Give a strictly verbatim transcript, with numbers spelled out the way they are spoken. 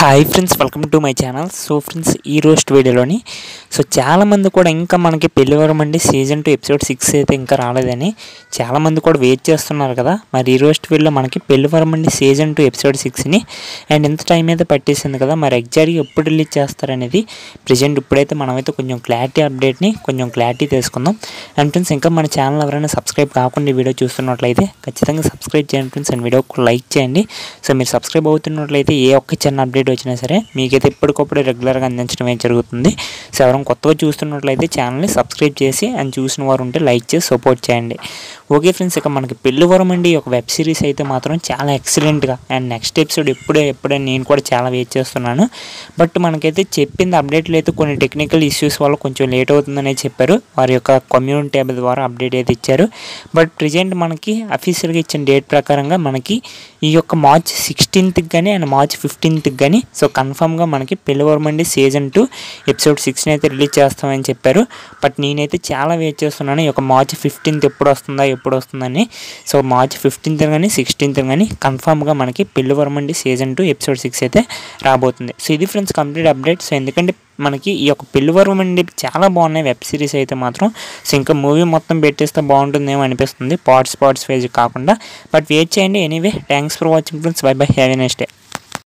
Hi friends, welcome to my channel. So friends, ఈ roast వీడియోలోని so చాలామంది కూడా ఇంకా మనకి Pellivaramandi season two episode six అయితే ఇంకా రాలేదని చాలామంది కూడా వెయిట్ చేస్తున్నారు కదా. మరి ఈ రోస్ట్ వీడియోలో మనకి పెళ్లివరమండి సీజన్ టూ ఎపిసోడ్ సిక్స్ని అండ్ ఎంత టైం అయితే పట్టేసింది కదా, మరి ఎగ్జాక్ట్గా ఎప్పుడు రిలీజ్ చేస్తారనేది ప్రజెంట్ ఇప్పుడైతే మనమైతే కొంచెం క్లారిటీ అప్డేట్ని కొంచెం క్లారిటీ తెలుసుకుందాం. అండ్ ఫ్రెండ్స్, ఇంకా మన ఛానల్ ఎవరైనా సబ్స్క్రైబ్ కాకుండా ఈ వీడియో చూస్తున్నట్లయితే ఖచ్చితంగా సబ్స్క్రైబ్ చేయండి ఫ్రెండ్స్, అండ్ వీడియోకి లైక్ చేయండి. సో మీరు సబ్స్క్రైబ్ అవుతున్నట్లయితే ఏ ఒక్క చిన్న అప్డేట్ వచ్చినా సరే మీకైతే ఎప్పటికప్పుడు రెగ్యులర్గా అందించడం ఏం జరుగుతుంది. సో ఎవరైనా కొత్తగా చూస్తున్నట్లయితే ఛానల్ని సబ్స్క్రైబ్ చేసి అండ్ చూసిన వారు ఉంటే లైక్ చేసి సపోర్ట్ చేయండి. ఓకే ఫ్రెండ్స్, ఇక మనకి పెళ్లివరమండి ఒక వెబ్ సిరీస్ అయితే మాత్రం చాలా ఎక్సలెంట్గా అండ్ నెక్స్ట్ ఎపిసోడ్ ఎప్పుడే ఎప్పుడే నేను కూడా చాలా వెయిట్ చేస్తున్నాను. బట్ మనకైతే చెప్పింది అప్డేట్లు అయితే కొన్ని టెక్నికల్ ఇష్యూస్ వల్ల కొంచెం లేట్ అవుతుందనే చెప్పారు. వారి యొక్క కమ్యూనిటీ ట్యాబ్ ద్వారా అప్డేట్ అయితే ఇచ్చారు. బట్ ప్రజెంట్ మనకి అఫీషియల్గా ఇచ్చిన డేట్ ప్రకారంగా మనకి ఈ యొక్క మార్చ్ సిక్స్టీన్త్కి కానీ అండ్ మార్చ్ ఫిఫ్టీన్త్కి కానీ సో కన్ఫామ్గా మనకి పెళ్లివరమండి సీజన్ టూ ఎపిసోడ్ సిక్స్ని అయితే రిలీజ్ చేస్తామని చెప్పారు. బట్ నేనైతే చాలా వెయిట్ చేస్తున్నాను ఈ యొక్క మార్చ్ ఫిఫ్టీన్త్ ఎప్పుడు వస్తుందా ఎప్పుడు వస్తుందని. సో మార్చ్ ఫిఫ్టీన్త్ కానీ సిక్స్టీన్త్ కానీ కన్ఫామ్గా మనకి Pellivaramandi season two episode six అయితే రాబోతుంది. సో ఇది ఫ్రెండ్స్ కంప్లీట్ అప్డేట్. సో ఎందుకంటే మనకి ఈ యొక్క పెళ్లివరమండి చాలా బాగున్నాయి వెబ్ సిరీస్ అయితే మాత్రం. సో ఇంకా మూవీ మొత్తం పెట్టేస్తే బాగుంటుందేమో అనిపిస్తుంది, పార్ట్స్ పార్ట్స్ వైజ్ కాకుండా. బట్ వెయిట్ చేయండి. Anyway, thanks for watching friends. Bye bye, have a nice day.